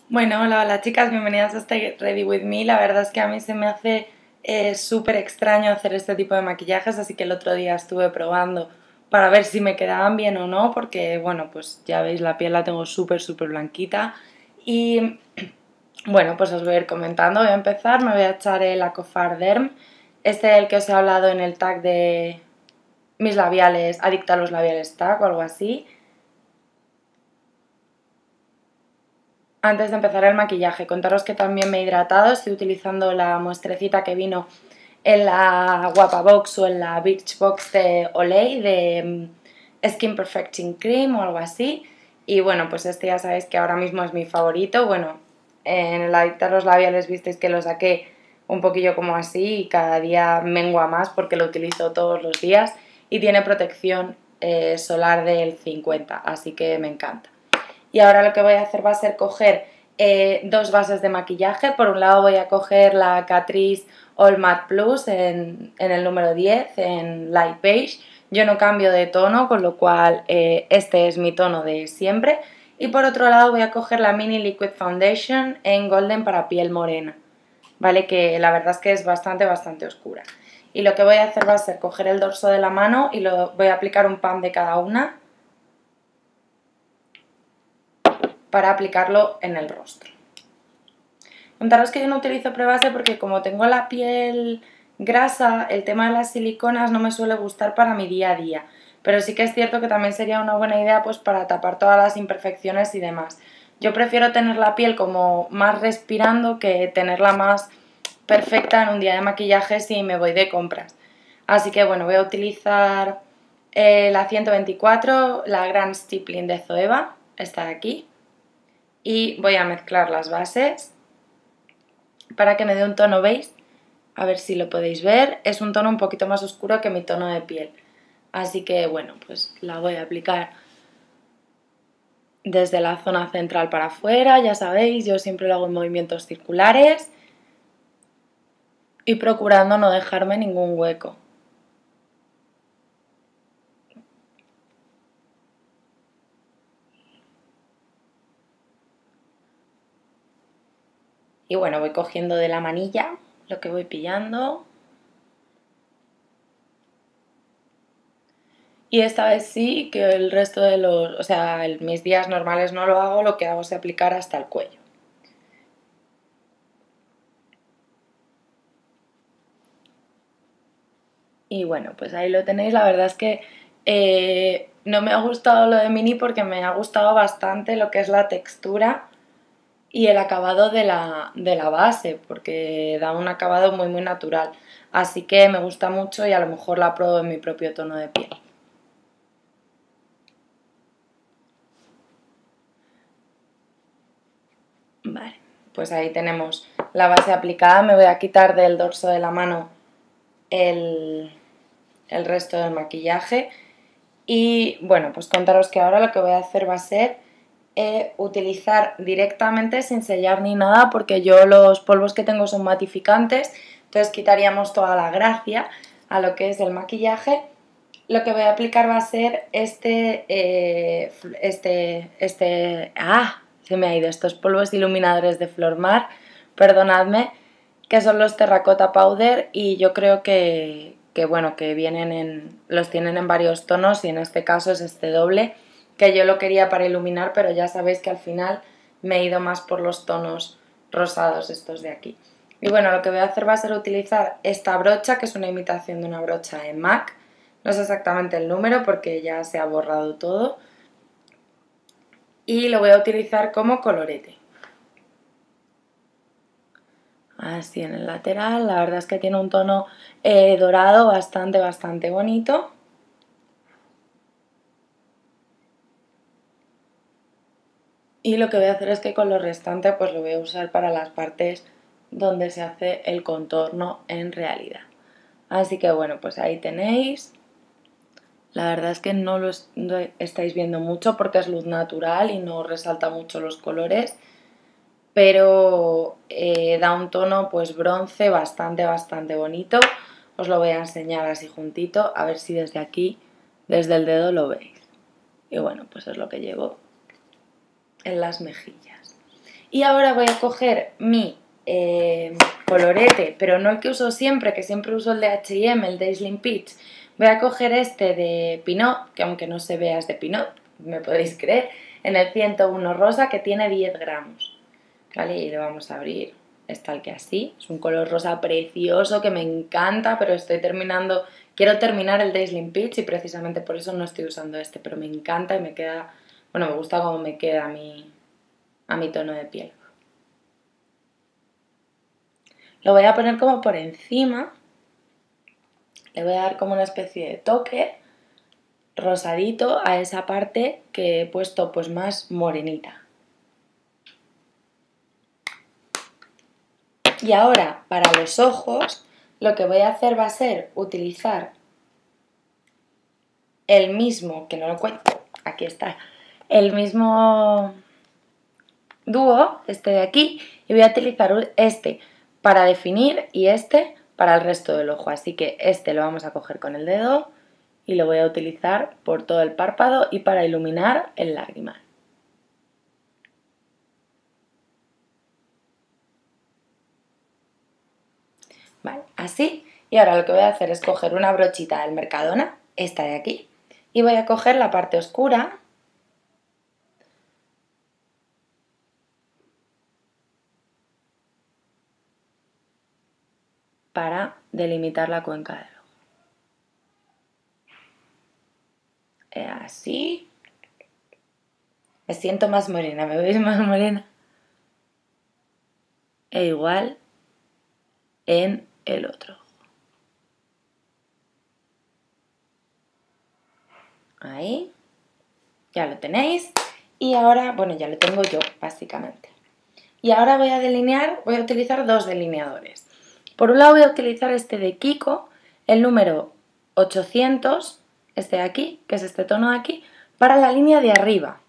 Bueno, hola chicas, bienvenidas a este Ready With Me. La verdad es que a mí se me hace súper extraño hacer este tipo de maquillajes, así que el otro día estuve probando para ver si me quedaban bien o no, porque bueno, pues ya veis, la piel la tengo súper blanquita. Y bueno, pues os voy a ir comentando. Voy a empezar, me voy a echar el Acofar Derm, este del que os he hablado en el tag de mis labiales, adicta a los labiales tag o algo así. Antes de empezar el maquillaje, contaros que también me he hidratado, estoy utilizando la muestrecita que vino en la Guapa Box o en la Beach Box de Olay de Skin Perfecting Cream o algo así. Y bueno, pues este ya sabéis que ahora mismo es mi favorito. Bueno, en el adictar los labiales visteis que lo saqué un poquillo como así y cada día mengua más porque lo utilizo todos los días y tiene protección solar del 50, así que me encanta. Y ahora lo que voy a hacer va a ser coger dos bases de maquillaje. Por un lado voy a coger la Catrice All Matte Plus en el número 10, en Light Beige. Yo no cambio de tono, con lo cual este es mi tono de siempre. Y por otro lado voy a coger la Mini Liquid Foundation en Golden para piel morena, ¿vale? Que la verdad es que es bastante oscura. Y lo que voy a hacer va a ser coger el dorso de la mano y lo voy a aplicar un pan de cada una para aplicarlo en el rostro. Contaros que yo no utilizo prebase porque como tengo la piel grasa, el tema de las siliconas no me suele gustar para mi día a día. Pero sí que es cierto que también sería una buena idea pues para tapar todas las imperfecciones y demás. Yo prefiero tener la piel como más respirando que tenerla más perfecta en un día de maquillaje si me voy de compras. Así que bueno, voy a utilizar la 124, la Grand Stippling de Zoeva, esta de aquí. Y voy a mezclar las bases para que me dé un tono, ¿veis? A ver si lo podéis ver, es un tono un poquito más oscuro que mi tono de piel. Así que bueno, pues la voy a aplicar desde la zona central para afuera, ya sabéis, yo siempre lo hago en movimientos circulares y procurando no dejarme ningún hueco. Y bueno, voy cogiendo de la manilla lo que voy pillando. Y esta vez sí, que el resto de los, o sea, mis días normales no lo hago, lo que hago es aplicar hasta el cuello. Y bueno, pues ahí lo tenéis, la verdad es que no me ha gustado lo de Mini porque me ha gustado bastante lo que es la textura y el acabado de la base, porque da un acabado muy natural. Así que me gusta mucho y a lo mejor la pruebo en mi propio tono de piel. Vale, pues ahí tenemos la base aplicada. Me voy a quitar del dorso de la mano el resto del maquillaje. Y bueno, pues contaros que ahora lo que voy a hacer va a ser utilizar directamente sin sellar ni nada, porque yo los polvos que tengo son matificantes, entonces quitaríamos toda la gracia a lo que es el maquillaje. Lo que voy a aplicar va a ser se me ha ido, estos polvos iluminadores de Flormar, perdonadme, que son los Terracotta Powder, y yo creo que bueno, que los tienen en varios tonos, y en este caso es este doble, que yo lo quería para iluminar, pero ya sabéis que al final me he ido más por los tonos rosados estos de aquí. Y bueno, lo que voy a hacer va a ser utilizar esta brocha, que es una imitación de una brocha de MAC, no sé exactamente el número porque ya se ha borrado todo, y lo voy a utilizar como colorete. Así en el lateral, la verdad es que tiene un tono dorado bastante bonito. Y lo que voy a hacer es que con lo restante pues lo voy a usar para las partes donde se hace el contorno en realidad. Así que bueno, pues ahí tenéis. La verdad es que no lo estáis viendo mucho porque es luz natural y no resalta mucho los colores, pero da un tono pues bronce bastante bonito. Os lo voy a enseñar así juntito, a ver si desde aquí, desde el dedo lo veis. Y bueno, pues es lo que llevo en las mejillas. Y ahora voy a coger mi colorete, pero no el que uso siempre, que siempre uso el de H&M, el de Slim Peach. Voy a coger este de Pinot, que aunque no se vea es de Pinot, me podéis creer, en el 101 rosa, que tiene 10 gramos. ¿Vale? Y lo vamos a abrir. Es tal que así. Es un color rosa precioso que me encanta, pero estoy terminando... Quiero terminar el de Slim Peach y precisamente por eso no estoy usando este, pero me encanta y me queda... Bueno, me gusta cómo me queda a mi tono de piel. Lo voy a poner como por encima. Le voy a dar como una especie de toque rosadito a esa parte que he puesto pues más morenita. Y ahora, para los ojos, lo que voy a hacer va a ser utilizar el mismo, que no lo cuento, aquí está, el mismo dúo, este de aquí, y voy a utilizar este para definir y este para el resto del ojo. Así que este lo vamos a coger con el dedo y lo voy a utilizar por todo el párpado y para iluminar el lagrimal. Vale, así. Y ahora lo que voy a hacer es coger una brochita del Mercadona, esta de aquí, y voy a coger la parte oscura para delimitar la cuenca del ojo. Así. Me siento más morena, ¿me veis más morena? E igual en el otro ojo. Ahí. Ya lo tenéis. Y ahora, bueno, ya lo tengo yo, básicamente. Y ahora voy a delinear, voy a utilizar dos delineadores. Por un lado voy a utilizar este de Kiko, el número 800, este de aquí, que es este tono de aquí, para la línea de arriba.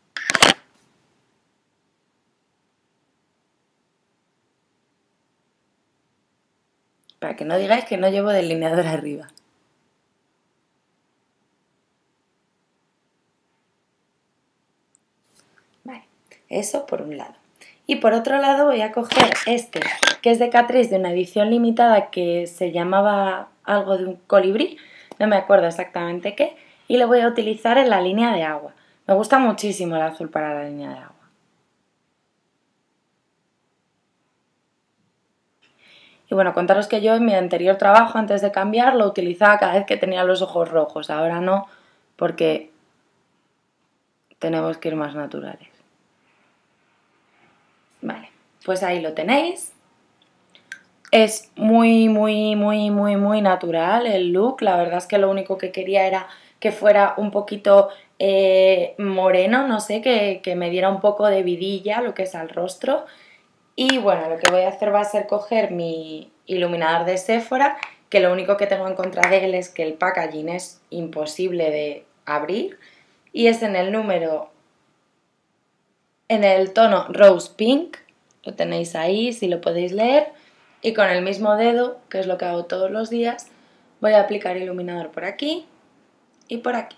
Para que no digáis que no llevo delineador arriba. Vale, eso por un lado. Y por otro lado voy a coger este, que es de Catrice, de una edición limitada que se llamaba algo de un colibrí, no me acuerdo exactamente qué, y lo voy a utilizar en la línea de agua. Me gusta muchísimo el azul para la línea de agua. Y bueno, contaros que yo en mi anterior trabajo, antes de cambiar, lo utilizaba cada vez que tenía los ojos rojos. Ahora no, porque tenemos que ir más naturales. Vale, pues ahí lo tenéis. Es muy natural el look. La verdad es que lo único que quería era que fuera un poquito moreno, no sé, que me diera un poco de vidilla lo que es al rostro. Y bueno, lo que voy a hacer va a ser coger mi iluminador de Sephora, que lo único que tengo en contra de él es que el packaging es imposible de abrir. Y es en el número, en el tono Rose Pink, lo tenéis ahí si lo podéis leer. Y con el mismo dedo, que es lo que hago todos los días, voy a aplicar iluminador por aquí y por aquí.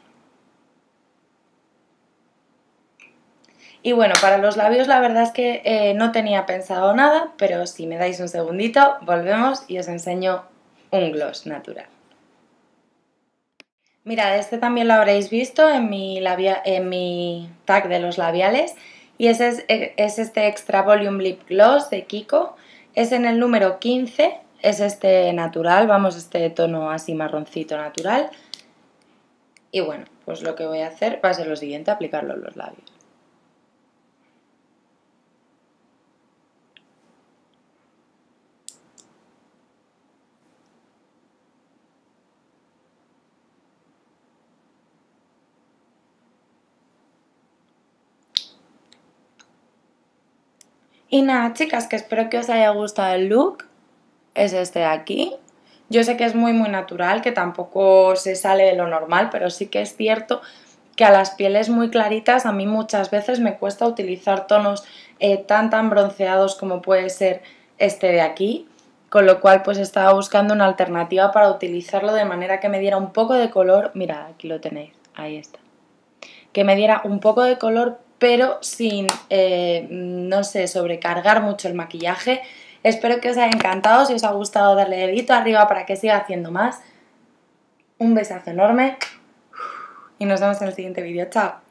Y bueno, para los labios la verdad es que no tenía pensado nada, pero si me dais un segundito, volvemos y os enseño un gloss natural. Mirad, este también lo habréis visto en mi tag de los labiales, y es este Extra Volume Lip Gloss de Kiko. Es en el número 15, es este natural, vamos, este tono así marroncito natural. Y bueno, pues lo que voy a hacer va a ser lo siguiente, aplicarlo en los labios. Y nada, chicas, que espero que os haya gustado el look. Es este de aquí. Yo sé que es muy natural, que tampoco se sale de lo normal, pero sí que es cierto que a las pieles muy claritas a mí muchas veces me cuesta utilizar tonos tan bronceados como puede ser este de aquí, con lo cual pues estaba buscando una alternativa para utilizarlo de manera que me diera un poco de color. Mirad, aquí lo tenéis, ahí está. Que me diera un poco de color pero sin, no sé, sobrecargar mucho el maquillaje. Espero que os haya encantado, si os ha gustado darle dedito arriba para que siga haciendo más. Un besazo enorme y nos vemos en el siguiente vídeo. Chao.